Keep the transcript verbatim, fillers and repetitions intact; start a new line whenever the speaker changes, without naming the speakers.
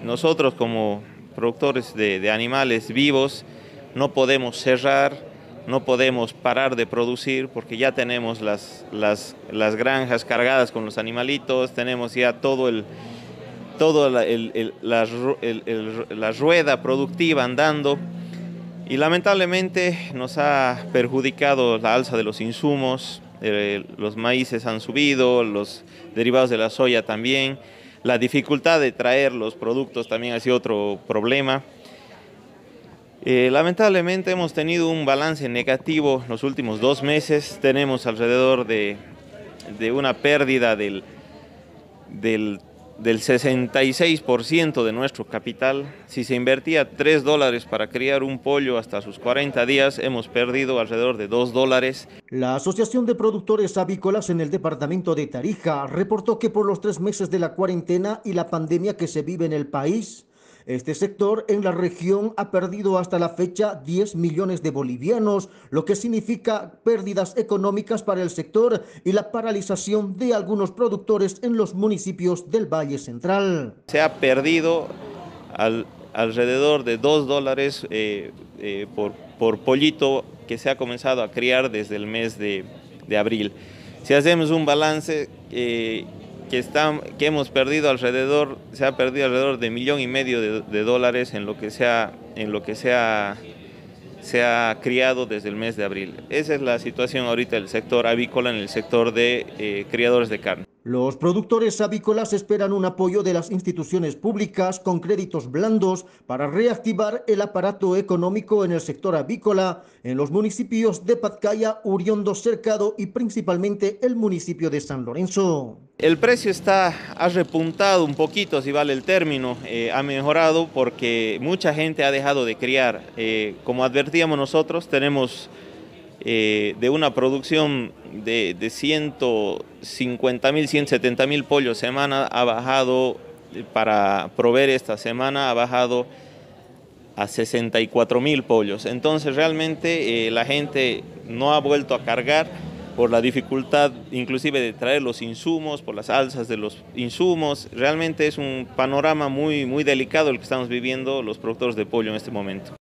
nosotros como productores de, de animales vivos no podemos cerrar, no podemos parar de producir porque ya tenemos las, las, las granjas cargadas con los animalitos, tenemos ya todo el, todo la, el, el, la, el, el, la rueda productiva andando. Y lamentablemente nos ha perjudicado la alza de los insumos, eh, los maíces han subido, los derivados de la soya también, la dificultad de traer los productos también ha sido otro problema. Eh, lamentablemente hemos tenido un balance negativo los últimos dos meses, tenemos alrededor de, de una pérdida del, del del sesenta y seis por ciento de nuestro capital. Si se invertía tres dólares para criar un pollo hasta sus cuarenta días, hemos perdido alrededor de dos dólares.
La Asociación de Productores Avícolas en el departamento de Tarija reportó que por los tres meses de la cuarentena y la pandemia que se vive en el país, este sector en la región ha perdido hasta la fecha diez millones de bolivianos, lo que significa pérdidas económicas para el sector y la paralización de algunos productores en los municipios del Valle Central.
Se ha perdido al, alrededor de dos dólares eh, eh, por, por pollito que se ha comenzado a criar desde el mes de, de abril. Si hacemos un balance, eh, Que, está, que hemos perdido alrededor, se ha perdido alrededor de millón y medio de, de dólares en lo que, se ha, en lo que se, ha, se ha criado desde el mes de abril. Esa es la situación ahorita del sector avícola en el sector de eh, criadores de carne.
Los productores avícolas esperan un apoyo de las instituciones públicas con créditos blandos para reactivar el aparato económico en el sector avícola en los municipios de Patcaya, Uriondo, Cercado y principalmente el municipio de San Lorenzo.
El precio está, ha repuntado un poquito, si vale el término, eh, ha mejorado porque mucha gente ha dejado de criar. Eh, como advertíamos nosotros, tenemos eh, de una producción de, de ciento cincuenta mil, ciento setenta mil pollos semana, ha bajado, para proveer esta semana, ha bajado a sesenta y cuatro mil pollos. Entonces realmente eh, la gente no ha vuelto a cargar por la dificultad inclusive de traer los insumos, por las alzas de los insumos. Realmente es un panorama muy, muy delicado el que estamos viviendo los productores de pollo en este momento.